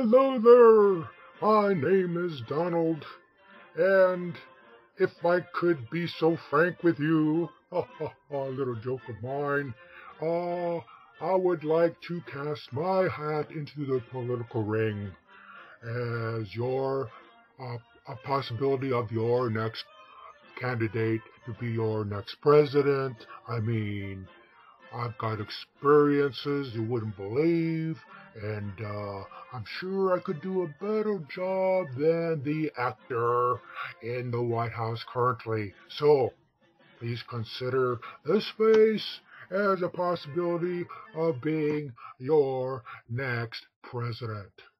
Hello there. My name is Donald, and if I could be so frank with you, a little joke of mine, uh, I would like to cast my hat into the political ring as a possibility of your next candidate to be your next president. I mean, I've got experiences you wouldn't believe, and I'm sure I could do a better job than the actor in the White House currently. So, please consider this space as a possibility of being your next president.